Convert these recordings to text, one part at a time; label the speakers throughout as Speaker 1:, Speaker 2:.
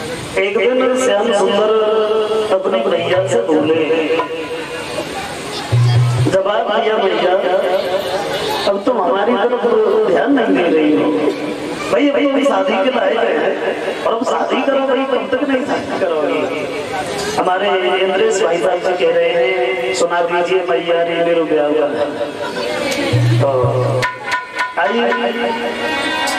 Speaker 1: एक दिन श्याम सुंदर अपनी भैया से बोले, जवाब दिया, भैया अब तुम हमारी तरफ ध्यान नहीं दे रही हो। भाई भाई अभी शादी के लायक है और अब शादी करो भाई, कब तक नहीं शादी करोगी। हमारे इंद्रेश भाई साहब से कह रहे हैं, सुना दीजिए मैया रे मेरे ब्याह का। तो आइए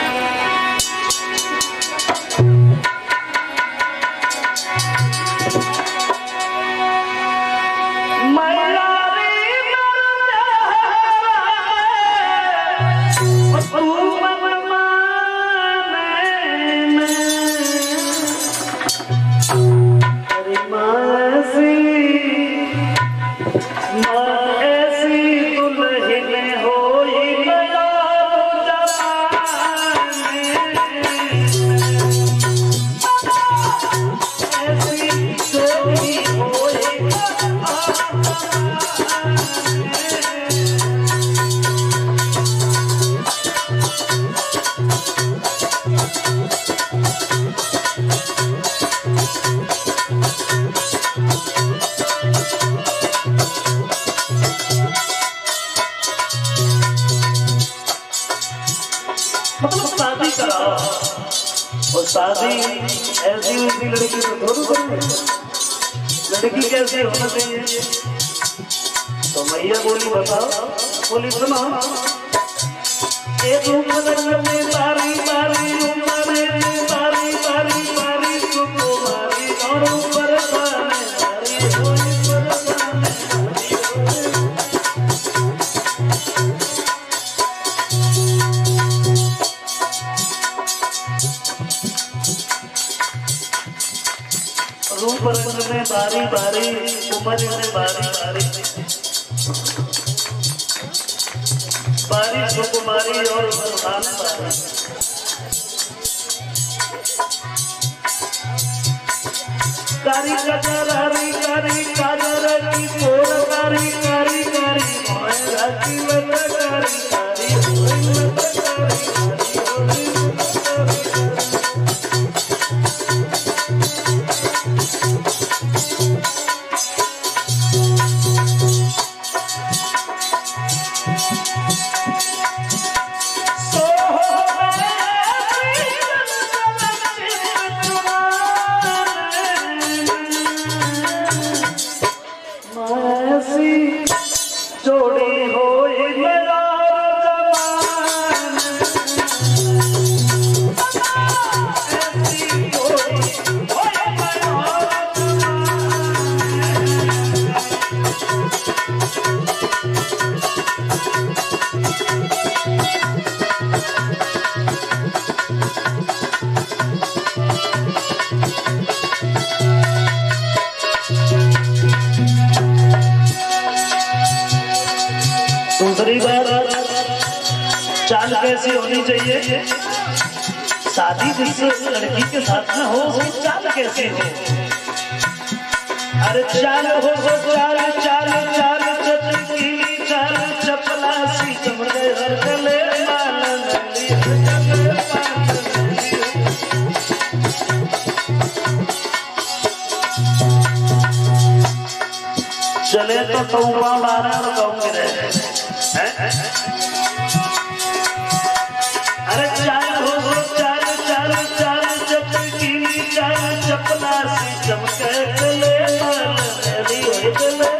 Speaker 1: शादी ऐसी होती लड़की तो दोनों करेंगे, लड़की कैसे होना चाहिए। तो मैया बोली बताओ, बोली सुनो, एक उम्र में तारी तारी उम्र में तारी तारी तारी तुम्हारी और ऊपर तारी रूप रंग में बारी बारी उम्र में बारी बारी बारी सुकुमारी और सुल्तान बारी। कारी कजरारी कारी काजर की पोर कारी कारी कारी मोहरा की लत कारी कारी चाल कैसी होनी चाहिए, शादी जिस लड़की के साथ में हो उसकी चाल कैसी हो। अरे चाल हो चाल चाल चाल चटकीली चाल चपला सी चमड़े हर गले चले तो कौवा मारा और कहूँगी रहे। अरे चाल हो चाल चाल चाल चटकीली चाल चपला सी चमके गले मेरी गले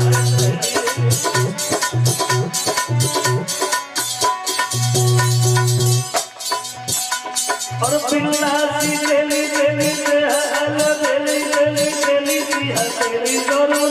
Speaker 1: और पिल्ला सी बेली बेली से हल बेली बेली बेली सी हथेली दोनों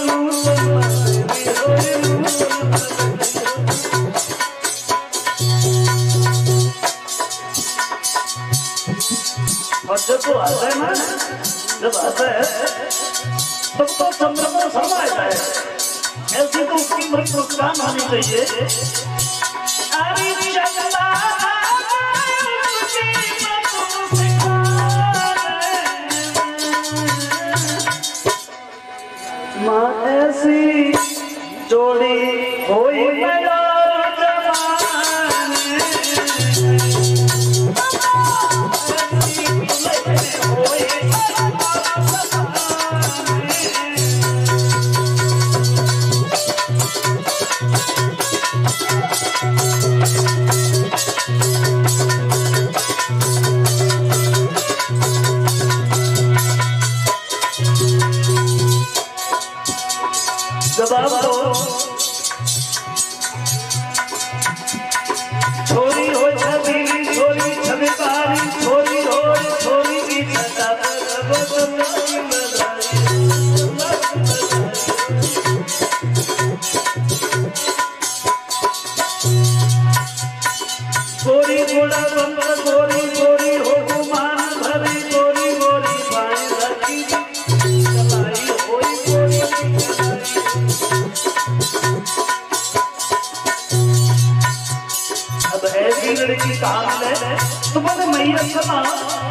Speaker 1: और जब वो आता है ना, जब आता है तब तो चंद्रमा शर्मा जाए, ऐसी तो उसकी मुस्कान होनी चाहिए। अरे चंदा माँ ऐसी जोड़ी होई जवाब दो। छोरी हो छबीली, छोरी छबिकारी, छोरी हो छोरी की छटा गोरी गोड़ा बंद, गोरी गोरी हो गुमान भरी, गोरी गोरी बाई रखी कलाई होई गोरी अब ऐसी लड़की काम ले तुम्हारे मैया समा